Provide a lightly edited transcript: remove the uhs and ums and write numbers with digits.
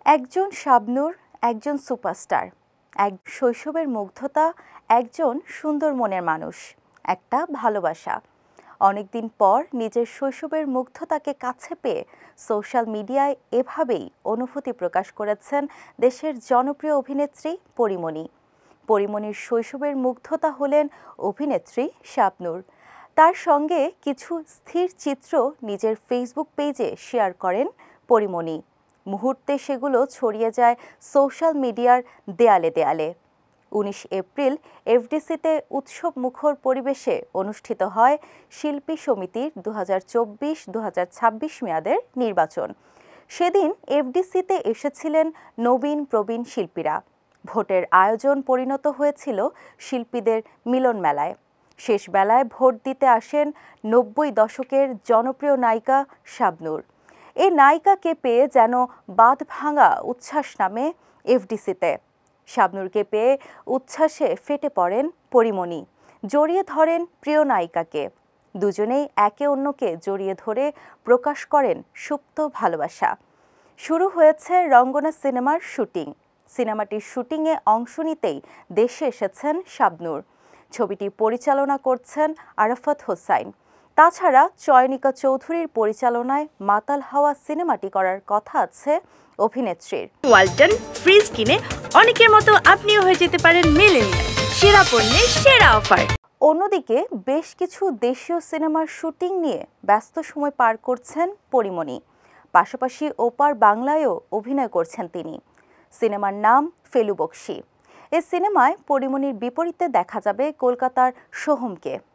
একজন শাবনূর, একজন সুপারস্টার, এক শৈশবের মুগ্ধতা, একজন সুন্দর মনের মানুষ, একটা ভালোবাসা। অনেকদিন পর নিজের শৈশবের মুগ্ধতাকে কাছে পেয়ে সোশ্যাল মিডিয়ায় এভাবেই অনুভূতি প্রকাশ করেছেন দেশের জনপ্রিয় অভিনেত্রী পরীমণি। পরীমণির শৈশবের মুগ্ধতা হলেন অভিনেত্রী শাবনূর। তার সঙ্গে কিছু স্থির চিত্র নিজের ফেসবুক পেজে শেয়ার করেন পরীমণি। মুহূর্তে সেগুলো ছড়িয়ে যায় সোশ্যাল মিডিয়ার দেয়ালে দেয়ালে। ১৯ এপ্রিল এফডিসিতে উৎসব মুখর পরিবেশে অনুষ্ঠিত হয় শিল্পী সমিতির 2024-2026 মেয়াদের নির্বাচন। সেদিন এফডিসিতে এসেছিলেন নবীন প্রবীণ শিল্পীরা। ভোটের আয়োজন পরিণত হয়েছিল শিল্পীদের মিলন মেলায়। শেষ বেলায় ভোট দিতে আসেন ৯০ দশকের জনপ্রিয় নায়িকা শাবনূর। এই নায়িকাকে পেয়ে যেন বাঁধ ভাঙা উচ্ছ্বাস নামে এফডিসিতে। শাবনূরকে পেয়ে উচ্ছ্বাসে ফেটে পড়েন পরীমণি, জড়িয়ে ধরেন প্রিয় নায়িকাকে। দুজনেই একে অন্যকে জড়িয়ে ধরে প্রকাশ করেন সুপ্ত ভালোবাসা। শুরু হয়েছে রঙ্গনা সিনেমার শুটিং। সিনেমাটির শুটিংয়ে অংশ নিতেই দেশে এসেছেন শাবনূর। ছবিটি পরিচালনা করছেন আরাফাত হোসাইন। তাছাড়া চয়নিকা চৌধুরীর পরিচালনায় মাতাল হাওয়া সিনেমাটি করার কথা আছে অভিনেত্রীর। ওয়ালটন ফ্রিজ কিনে অনেকের মতো আপনিও হয়ে যেতে পারেন মিলেনিয়াল। সেরা পণ্যের সেরা অফার। অন্যদিকে বেশ কিছু দেশীয় সিনেমার শুটিং নিয়ে ব্যস্ত সময় পার করছেন পরীমণি। পাশাপাশি ওপার বাংলায়ও অভিনয় করছেন তিনি। সিনেমার নাম ফেলু বকশী। এই সিনেমায় পরীমণির বিপরীতে দেখা যাবে কলকাতার সোহমকে।